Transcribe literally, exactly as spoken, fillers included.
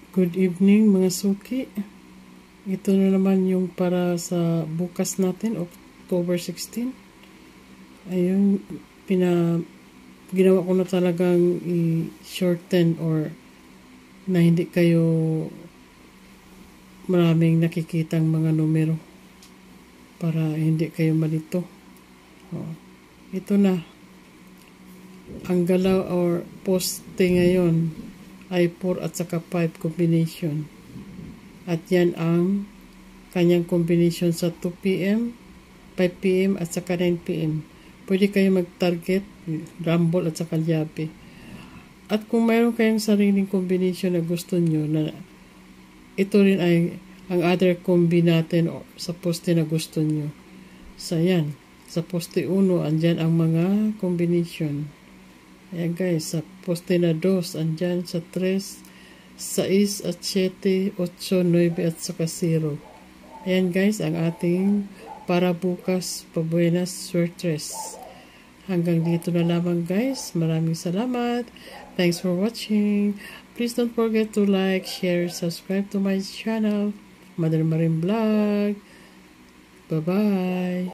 Good evening mga suki. Ito na naman yung para sa bukas natin, October sixteen. Ayun, pina, ginawa ko na talagang i-shorten or na hindi kayo maraming nakikitang mga numero para hindi kayo malito. Oh, ito na. Ang galaw or poste ngayon ay four at saka five combination. At yan ang kanyang combination sa two p m, five p m at saka nine p m. Pwede kayo mag-target, rumble at saka yabe. At kung mayroon kayong sariling combination na gusto nyo, na ito rin ay ang other combi natin o sa poste na gusto nyo. So yan, sa poste one, andyan ang mga combination. Ayan guys, sa poste na two, andyan sa three, six at seven, eight, nine at saka zero. Ayan guys, ang ating para bukas pabuenas Swertres. Hanggang dito na lamang guys. Maraming salamat. Thanks for watching. Please don't forget to like, share, subscribe to my channel, Mother Marin Vlog. Bye-bye.